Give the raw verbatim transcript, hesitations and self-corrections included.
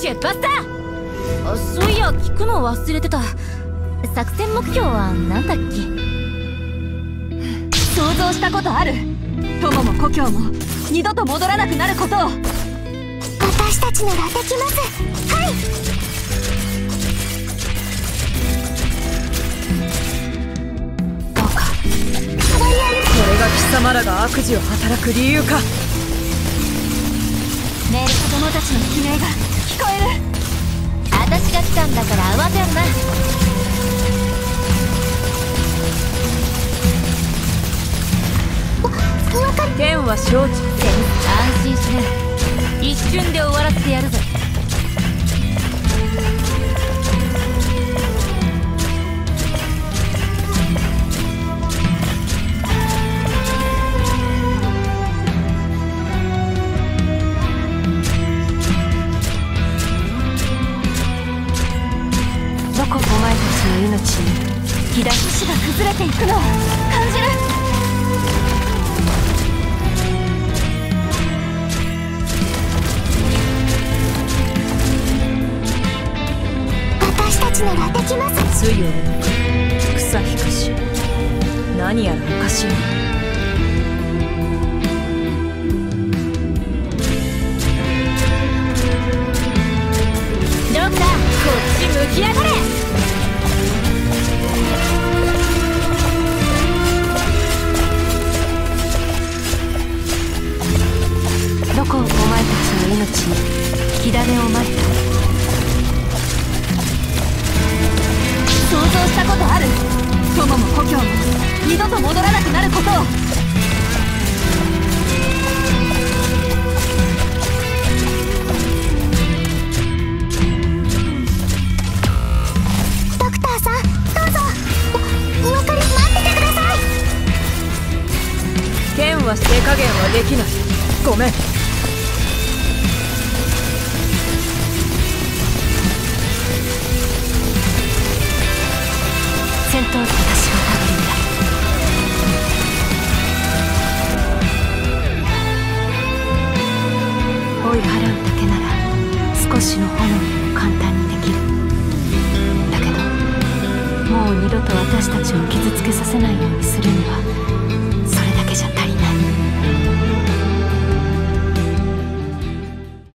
出発だ。あ、そういや聞くの忘れてた。作戦目標は何だっけ？ 想像したことある。友も故郷も二度と戻らなくなることを。 私たちならできます。はい。 どうか。 変わりあり。 これが貴様らが悪事を働く理由か。 メール子供たちの悲鳴が聞こえる。 私が来たんだから慌てんな。 剣は承知。 安心しな。一瞬で終わらせてやるぜ。 どこお前たちの命に左足が崩れていくのを感じる。 私たちならできます。 強い草引くし何やらおかしい。 ドクター、こっち向きやがれ。 どこをお前たちの命に火種をまいた。想像したことある。友も故郷も二度と戻らなくなることを。 ドクターさん、どうぞ。お、お分かり、待っててください。 剣は手加減はできない。ごめん。 戦闘機私が食べるんだ。追い払うだけなら少しの炎にも簡単にできる。だけどもう二度と私たちを傷つけさせないようにするには